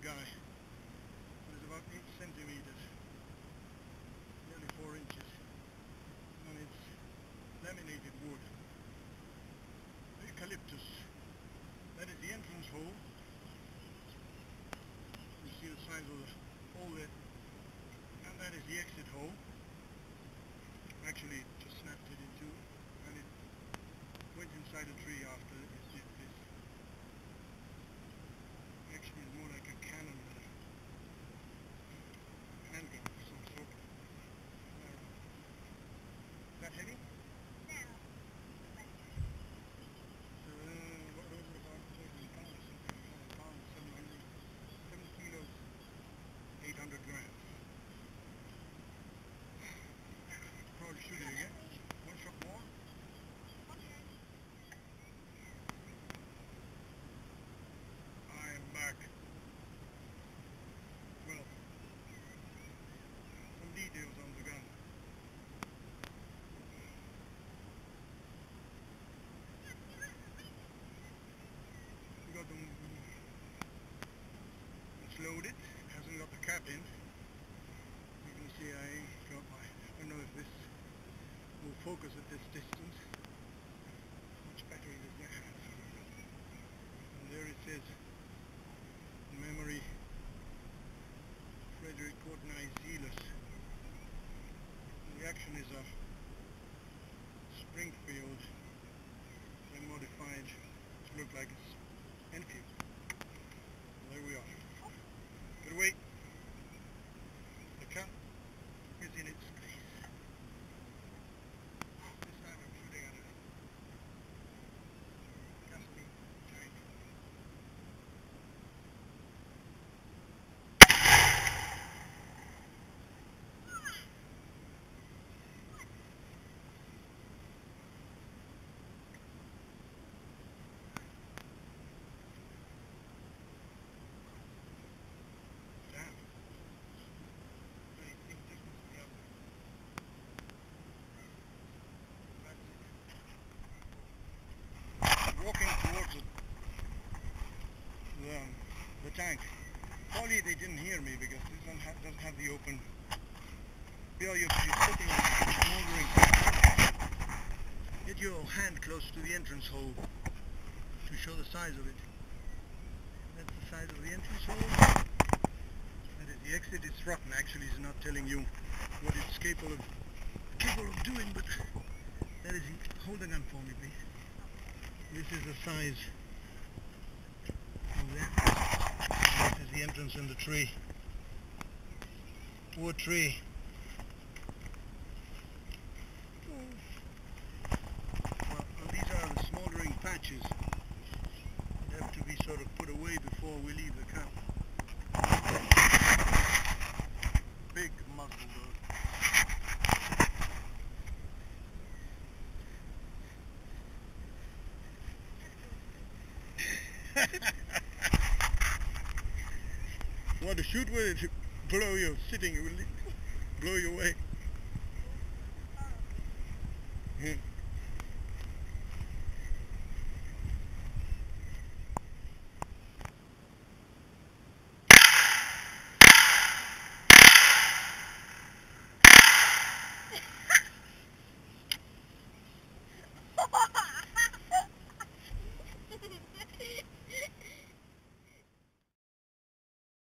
guy. It's about 8 centimeters, nearly 4 inches, and it's laminated wood. Eucalyptus. That is the entrance hole. You see the size of the hole there, and that is the exit hole. Actually, just snapped it in two, and it went inside a tree after it did this. Actually, it's more like a cannon with a handgun of some sort. Is that heavy? No. So, what was it, about 13 pounds or something? 7 pounds, 7 kilos, 800 grams. Probably shoot it again. One shot more. I am back. Well, some details on the gun. We got them. It's loaded. Hasn't got the cap in. You can see I got my. I don't know if this will focus at this distance. Much battery does that have? And there it says, in memory, Frederick Courtenay Selous. The action is a Springfield, then modified to look like it's Enfield. There we are. Good away. The cap is in its place. This time I'm shooting at a gasoline tank. Damn. Very thick distance to the other. Walking towards the tank. Probably they didn't hear me because this one doesn't have the open. You're sitting on a smoldering. Get your hand close to the entrance hole to show the size of it. That's the size of the entrance hole. That is the exit. It's rotten. Actually, it's not telling you what it's capable of doing, but that is it. Hold the gun for me, please. This is the size of that. This is the entrance in the tree. Wood tree. Well, these are the smouldering patches that have to be sort of put away before we leave the camp. Big muzzleloader. Want to shoot with it, blow you sitting, it will blow you away.